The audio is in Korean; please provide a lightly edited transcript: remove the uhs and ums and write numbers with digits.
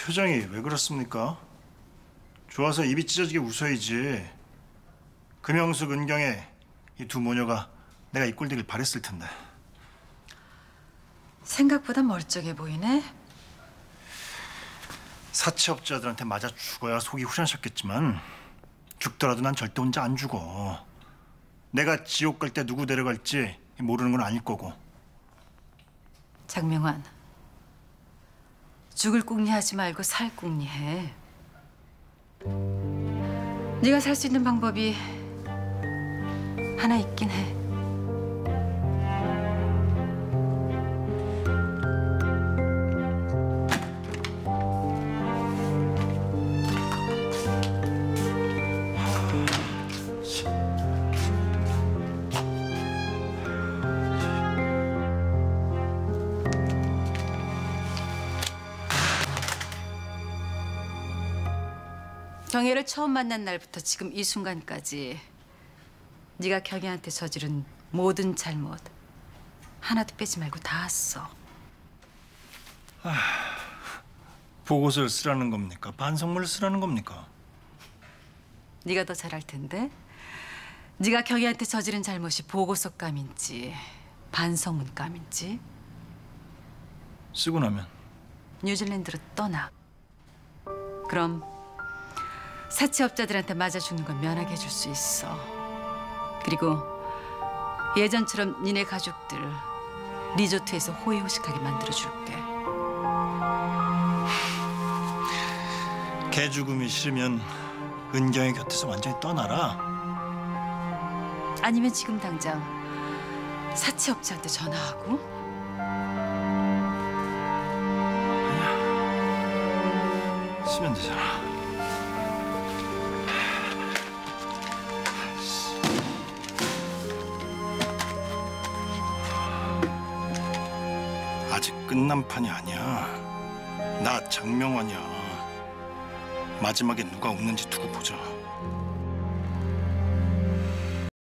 표정이 왜 그렇습니까? 좋아서 입이 찢어지게 웃어야지. 금영숙, 은경의 이 두 모녀가 내가 이 꼴 되길 바랬을 텐데. 생각보다 멀쩡해 보이네. 사채업자들한테 맞아 죽어야 속이 후련하셨겠지만 죽더라도 난 절대 혼자 안 죽어. 내가 지옥 갈 때 누구 데려갈지 모르는 건 아닐 거고. 장명환, 죽을 꿍리 하지 말고 살 꿍리 해. 네가 살 수 있는 방법이 하나 있긴 해. 경혜를 처음 만난 날부터 지금 이 순간까지 네가 경혜한테 저지른 모든 잘못 하나도 빼지 말고 다 써. 보고서를 쓰라는 겁니까? 반성문을 쓰라는 겁니까? 네가 더 잘할 텐데. 네가 경혜한테 저지른 잘못이 보고서감인지 반성문감인지. 쓰고 나면 뉴질랜드로 떠나. 그럼 사채업자들한테 맞아 죽는 건 면하게 해줄 수 있어. 그리고 예전처럼 니네 가족들 리조트에서 호의호식하게 만들어줄게. 개 죽음이 싫으면 은경의 곁에서 완전히 떠나라. 아니면 지금 당장 사채업자한테 전화하고. 아니야. 쓰면 되잖아. 아직 끝난 판이 아니야. 나 장명환이야. 마지막에 누가 웃는지 두고 보자.